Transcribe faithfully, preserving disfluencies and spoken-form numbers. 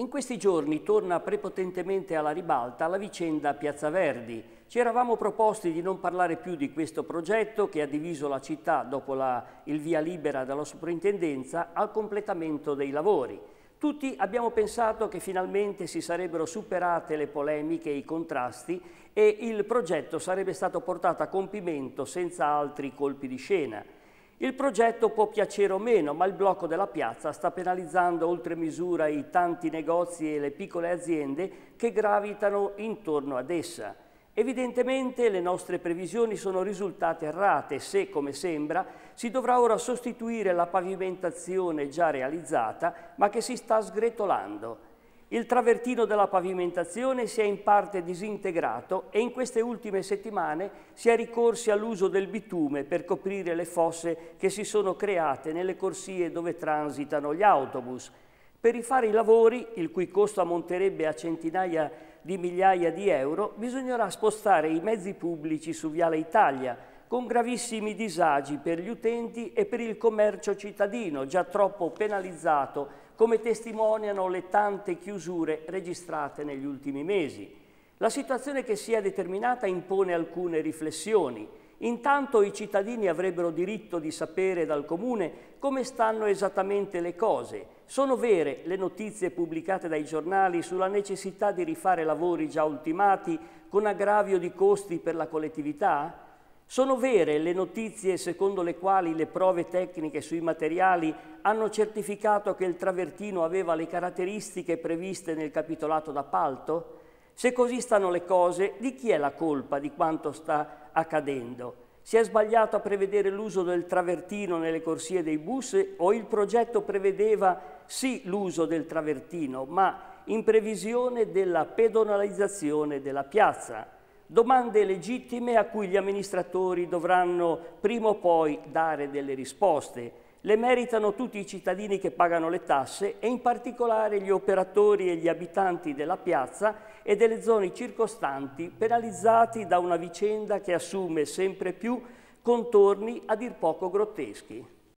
In questi giorni torna prepotentemente alla ribalta la vicenda Piazza Verdi. Ci eravamo proposti di non parlare più di questo progetto che ha diviso la città dopo la, il via libera dalla soprintendenza al completamento dei lavori. Tutti abbiamo pensato che finalmente si sarebbero superate le polemiche e i contrasti e il progetto sarebbe stato portato a compimento senza altri colpi di scena. Il progetto può piacere o meno, ma il blocco della piazza sta penalizzando oltre misura i tanti negozi e le piccole aziende che gravitano intorno ad essa. Evidentemente le nostre previsioni sono risultate errate se, come sembra, si dovrà ora sostituire la pavimentazione già realizzata, ma che si sta sgretolando. Il travertino della pavimentazione si è in parte disintegrato e in queste ultime settimane si è ricorsi all'uso del bitume per coprire le fosse che si sono create nelle corsie dove transitano gli autobus. Per rifare i lavori, il cui costo ammonterebbe a centinaia di migliaia di euro, bisognerà spostare i mezzi pubblici su Viale Italia, con gravissimi disagi per gli utenti e per il commercio cittadino, già troppo penalizzato, come testimoniano le tante chiusure registrate negli ultimi mesi. La situazione che si è determinata impone alcune riflessioni. Intanto i cittadini avrebbero diritto di sapere dal Comune come stanno esattamente le cose. Sono vere le notizie pubblicate dai giornali sulla necessità di rifare lavori già ultimati con aggravio di costi per la collettività? Sono vere le notizie secondo le quali le prove tecniche sui materiali hanno certificato che il travertino aveva le caratteristiche previste nel capitolato d'appalto? Se così stanno le cose, di chi è la colpa di quanto sta accadendo? Si è sbagliato a prevedere l'uso del travertino nelle corsie dei bus o il progetto prevedeva sì l'uso del travertino, ma in previsione della pedonalizzazione della piazza? Domande legittime a cui gli amministratori dovranno prima o poi dare delle risposte. Le meritano tutti i cittadini che pagano le tasse e in particolare gli operatori e gli abitanti della piazza e delle zone circostanti penalizzati da una vicenda che assume sempre più contorni a dir poco grotteschi.